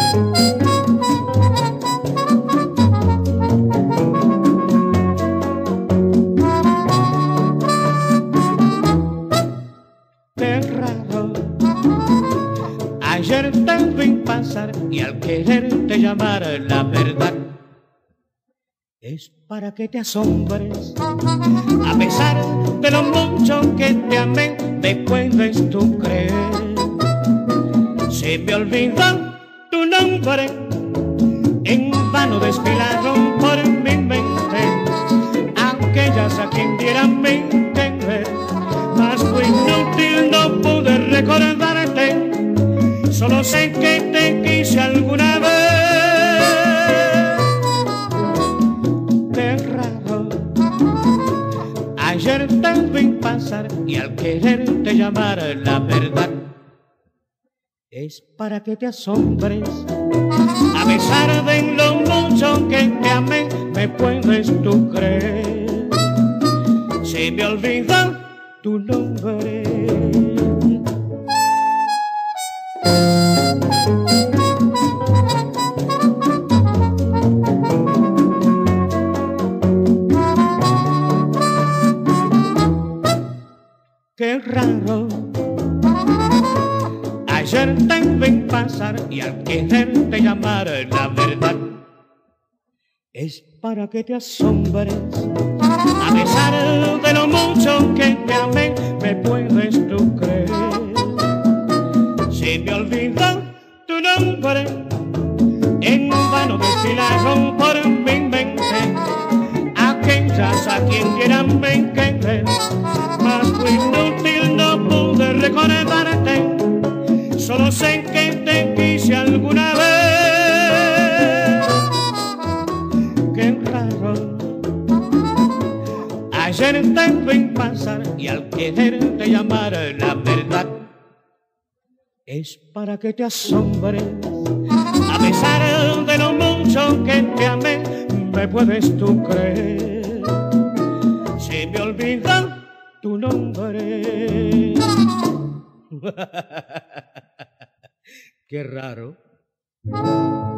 Qué raro, ayer te vi pasar y al quererte llamar la verdad es para que te asombres. A pesar de lo mucho que te amé, me puedes tú creer. Se me olvidó tu nombre, en vano desfilaron por mi mente aquellas a quien dieran mi querer. Mas fue inútil, no pude recordarte, solo sé que te quise alguna vez. Qué raro, ayer te vi pasar y al quererte llamar la verdad es para que te asombres. A pesar de lo mucho que te amé, me puedes tú creer. Se me olvidó tu nombre. Qué raro, ayer te vi pasar y al quererte llamar la verdad es para que te asombres. A pesar de lo mucho que te amé, me puedes tú creer. Se me olvidó tu nombre, en vano desfilaron por mi mente aquellas a quien quieran me querer. Mas fue inútil, no pude recordarte, solo sé que te quise alguna vez. Qué raro, ayer te vi pasar y al quererte llamar la verdad es para que te asombres. A pesar de lo mucho que te amé, me puedes tú creer. Se me olvidó tu nombre. Qué raro.